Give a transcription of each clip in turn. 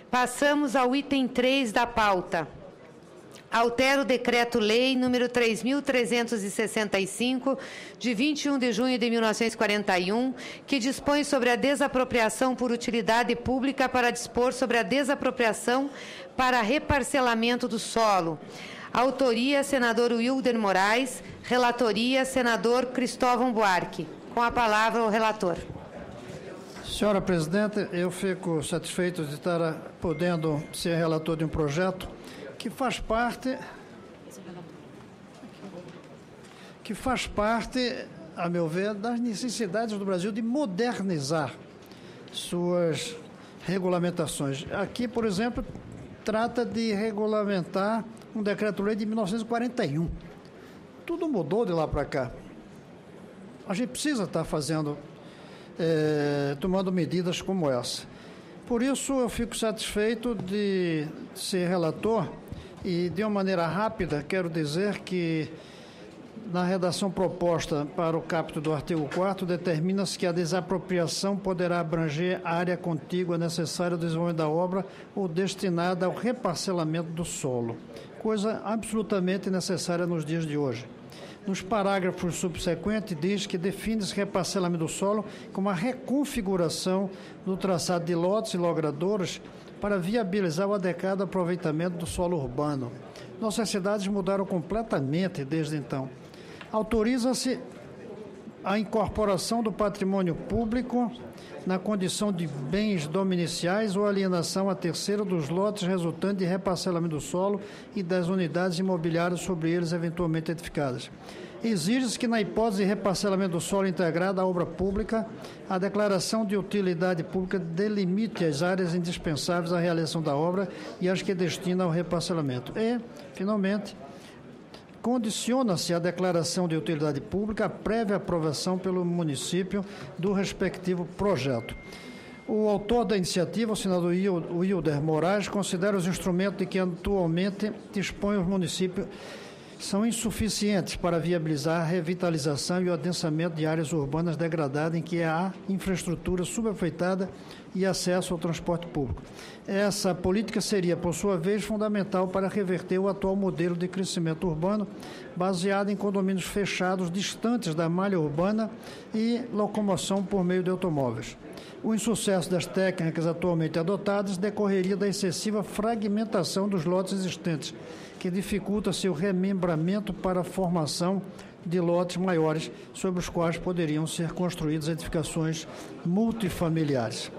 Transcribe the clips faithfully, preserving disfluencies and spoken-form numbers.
Passamos ao item três da pauta. Altera o Decreto-Lei número três mil trezentos e sessenta e cinco, de vinte e um de junho de mil novecentos e quarenta e um, que dispõe sobre a desapropriação por utilidade pública para dispor sobre a desapropriação para reparcelamento do solo. Autoria, senador Wilder Moraes. Relatoria, senador Cristóvão Buarque. Com a palavra, o relator. Senhora Presidente, eu fico satisfeito de estar podendo ser relator de um projeto que faz parte, que faz parte, a meu ver, das necessidades do Brasil de modernizar suas regulamentações. Aqui, por exemplo, trata de regulamentar um decreto-lei de mil novecentos e quarenta e um. Tudo mudou de lá para cá. A gente precisa estar fazendo É, tomando medidas como essa. Por isso, eu fico satisfeito de ser relator e, de uma maneira rápida, quero dizer que, na redação proposta para o caput do artigo quarto, determina-se que a desapropriação poderá abranger a área contígua necessária ao desenvolvimento da obra ou destinada ao reparcelamento do solo, coisa absolutamente necessária nos dias de hoje. Nos parágrafos subsequentes, diz que define esse reparcelamento do solo como a reconfiguração do traçado de lotes e logradouros para viabilizar o adequado aproveitamento do solo urbano. Nossas cidades mudaram completamente desde então. Autoriza-se a incorporação do patrimônio público na condição de bens dominiciais ou alienação a terceiro dos lotes resultantes de reparcelamento do solo e das unidades imobiliárias sobre eles eventualmente edificadas. Exige-se que, na hipótese de reparcelamento do solo integrado à obra pública, a declaração de utilidade pública delimite as áreas indispensáveis à realização da obra e as que destina ao reparcelamento. E, finalmente, condiciona-se a declaração de utilidade pública à prévia aprovação pelo município do respectivo projeto. O autor da iniciativa, o senador Wilder Moraes, considera os instrumentos de que atualmente dispõem os municípios são insuficientes para viabilizar a revitalização e o adensamento de áreas urbanas degradadas em que há infraestrutura subaproveitada e acesso ao transporte público. Essa política seria, por sua vez, fundamental para reverter o atual modelo de crescimento urbano baseado em condomínios fechados, distantes da malha urbana e locomoção por meio de automóveis. O insucesso das técnicas atualmente adotadas decorreria da excessiva fragmentação dos lotes existentes, que dificulta seu remembramento para a formação de lotes maiores, sobre os quais poderiam ser construídas edificações multifamiliares.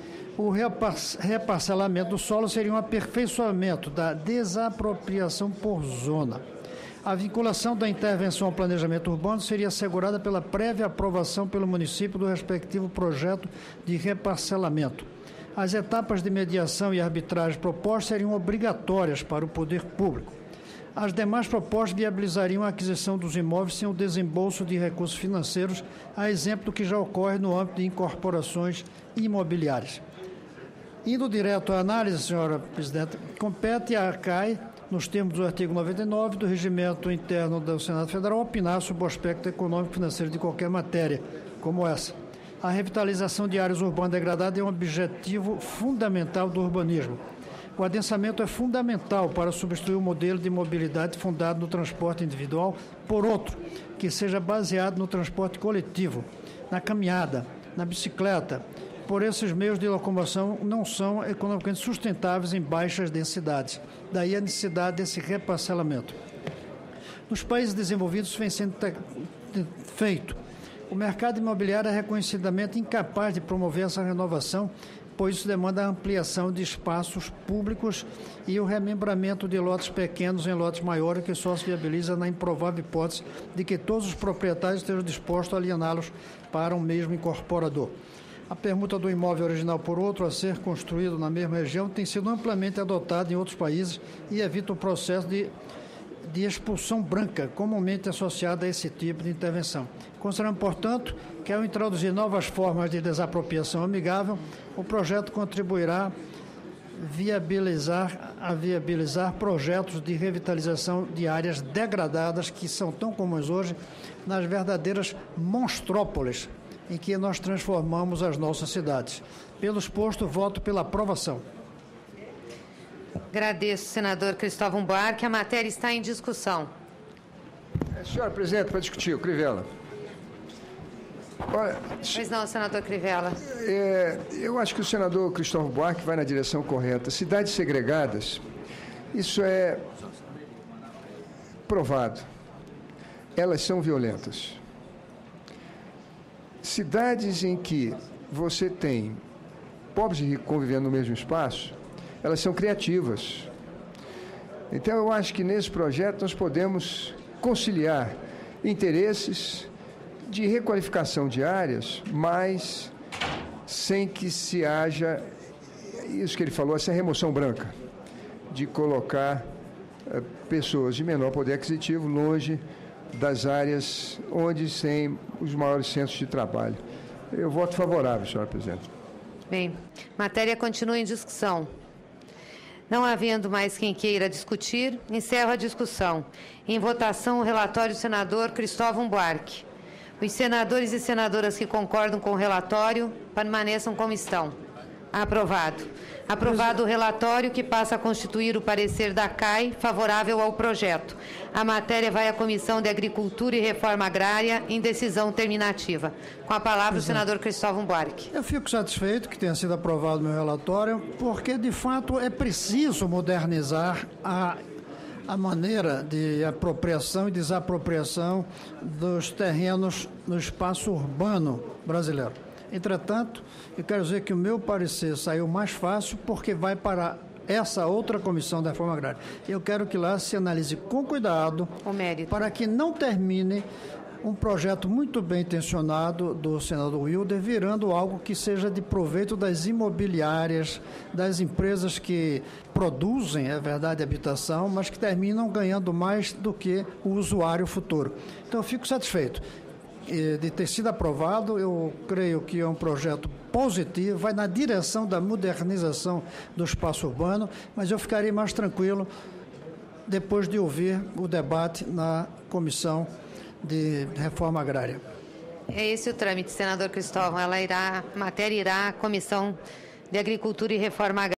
O reparcelamento do solo seria um aperfeiçoamento da desapropriação por zona. A vinculação da intervenção ao planejamento urbano seria assegurada pela prévia aprovação pelo município do respectivo projeto de reparcelamento. As etapas de mediação e arbitragem propostas seriam obrigatórias para o poder público. As demais propostas viabilizariam a aquisição dos imóveis sem o desembolso de recursos financeiros, a exemplo do que já ocorre no âmbito de incorporações imobiliárias. Indo direto à análise, senhora Presidente, compete à C A I, nos termos do artigo noventa e nove do Regimento Interno do Senado Federal, opinar sobre o aspecto econômico e financeiro de qualquer matéria, como essa. A revitalização de áreas urbanas degradadas é um objetivo fundamental do urbanismo. O adensamento é fundamental para substituir o modelo de mobilidade fundado no transporte individual por outro, que seja baseado no transporte coletivo, na caminhada, na bicicleta. Por esses meios de locomoção não são economicamente sustentáveis em baixas densidades. Daí a necessidade desse reparcelamento. Nos países desenvolvidos vem sendo feito. O mercado imobiliário é reconhecidamente incapaz de promover essa renovação, pois isso demanda a ampliação de espaços públicos e o remembramento de lotes pequenos em lotes maiores, que só se viabiliza na improvável hipótese de que todos os proprietários estejam dispostos a aliená-los para um mesmo incorporador. A permuta do imóvel original por outro a ser construído na mesma região tem sido amplamente adotada em outros países e evita o processo de de expulsão branca, comumente associada a esse tipo de intervenção. Consideramos, portanto, que ao introduzir novas formas de desapropriação amigável, o projeto contribuirá viabilizar, a viabilizar projetos de revitalização de áreas degradadas que são tão comuns hoje nas verdadeiras monstrópoles em que nós transformamos as nossas cidades. Pelo exposto, voto pela aprovação. Agradeço, senador Cristóvão Buarque. A matéria está em discussão. Senhora presidente, para discutir, o Crivella. Olha, Pois não, senador Crivella. é, eu acho que o senador Cristóvão Buarque vai na direção correta. Cidades segregadas, isso é provado. Elas são violentas. Cidades em que você tem pobres e ricos convivendo no mesmo espaço, elas são criativas. Então, eu acho que nesse projeto nós podemos conciliar interesses de requalificação de áreas, mas sem que se haja, isso que ele falou, essa remoção branca, de colocar eh, pessoas de menor poder aquisitivo longe das áreas onde tem os maiores centros de trabalho. Eu voto favorável, senhora presidente. Bem, matéria continua em discussão. Não havendo mais quem queira discutir, encerro a discussão. Em votação, o relatório do senador Cristóvão Buarque. Os senadores e senadoras que concordam com o relatório permaneçam como estão. Aprovado. Aprovado o relatório, que passa a constituir o parecer da C A I favorável ao projeto. A matéria vai à Comissão de Agricultura e Reforma Agrária em decisão terminativa. Com a palavra o senador Cristóvão Buarque. Eu fico satisfeito que tenha sido aprovado o meu relatório, porque, de fato, é preciso modernizar a, a maneira de apropriação e desapropriação dos terrenos no espaço urbano brasileiro. Entretanto, eu quero dizer que o meu parecer saiu mais fácil porque vai para essa outra comissão da reforma agrária. Eu quero que lá se analise com cuidado O mérito. para que não termine um projeto muito bem intencionado do senador Wilder virando algo que seja de proveito das imobiliárias, das empresas que produzem, é verdade, habitação, mas que terminam ganhando mais do que o usuário futuro. Então, eu fico satisfeito de ter sido aprovado. Eu creio que é um projeto positivo, vai na direção da modernização do espaço urbano, mas eu ficarei mais tranquilo depois de ouvir o debate na Comissão de Reforma Agrária. É esse o trâmite, senador Cristóvão. Ela irá, a matéria irá à Comissão de Agricultura e Reforma Agrária.